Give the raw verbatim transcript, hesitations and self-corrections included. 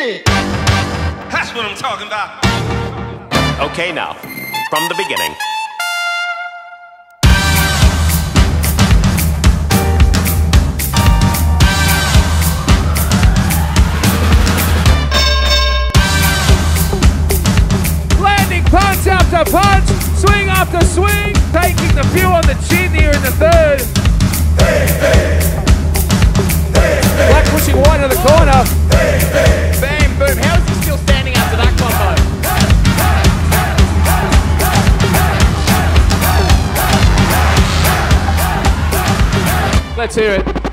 shit. That's what I'm talking about. Okay, now, from the beginning. Landing punch after punch, swing after swing, taking the view on the chin here in the third. Black pushing white in the corner. Bam, boom. How is he still standing after that combo? Let's hear it.